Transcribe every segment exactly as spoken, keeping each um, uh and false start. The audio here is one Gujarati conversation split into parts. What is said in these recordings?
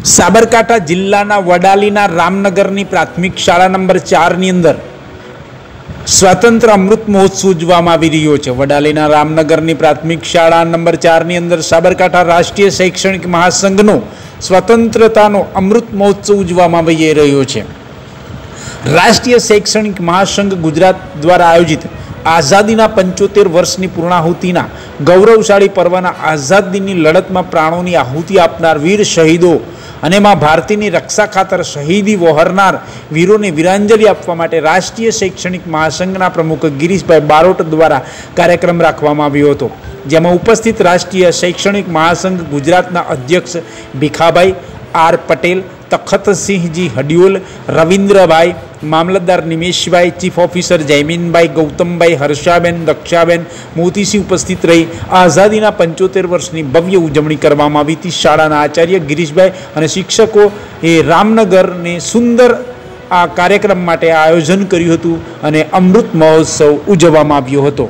સાબરકાંઠા જિલ્લાના વડાલીના રામનગરની પ્રાથમિક શાળા નંબર ચારની અંદર સ્વતંત્ર અમૃત મહોત્સવ ઉજવવામાં આવી રહ્યો છે। વડાલીના રામનગરની પ્રાથમિક શાળા નંબર ચારની અંદર સાબરકાંઠા રાષ્ટ્રીય શૈક્ષણિક મહાસંઘનો સ્વતંત્રતાનો અમૃત મહોત્સવ ઉજવવામાં આવી રહ્યો છે। રાષ્ટ્રીય શૈક્ષણિક મહાસંઘ ગુજરાત દ્વારા આયોજિત આઝાદીના પંચોતેર વર્ષની પૂર્ણાહુતિના ગૌરવશાળી પર્વના આઝાદીની લડતમાં પ્રાણોની આહુતિ આપનાર વીર શહીદો અને માં ભારતીની રક્ષા ખાતર શહીદી વહોરનાર વીરોને વીરાંજલિ આપવા માટે રાષ્ટ્રીય શૈક્ષણિક મહાસંઘના પ્રમુખ ગિરીશભાઈ બારોટ દ્વારા કાર્યક્રમ રાખવામાં આવ્યો હતો, જેમાં ઉપસ્થિત રાષ્ટ્રીય શૈક્ષણિક મહાસંઘ ગુજરાતના અધ્યક્ષ ભીખાભાઈ આર પટેલ, તખતસિંહજી હડિયોલ, રવિન્દ્રભાઈ, મામલતદાર નિમેશભાઈ, ચીફ ઓફિસર જયમીનભાઈ, ગૌતમભાઈ, હર્ષાબેન, દક્ષાબેન મોતીસિંહ ઉપસ્થિત રહી આઝાદીના પંચોતેર વર્ષની ભવ્ય ઉજવણી કરવામાં આવી હતી। શાળાના આચાર્ય ગિરીશભાઈ અને શિક્ષકો એ રામનગરને સુંદર આ કાર્યક્રમ માટે આયોજન કર્યું હતું અને અમૃત મહોત્સવ ઉજવવામાં આવ્યો હતો।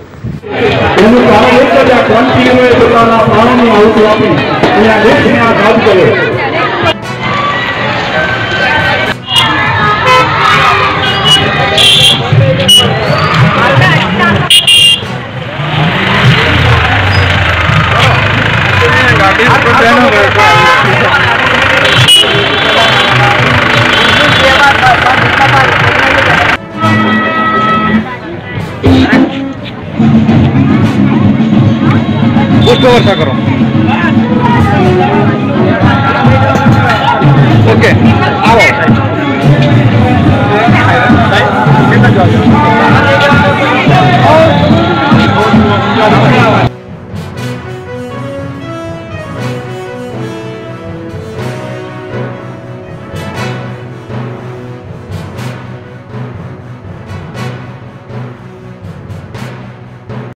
वर्षा करो ओके आओ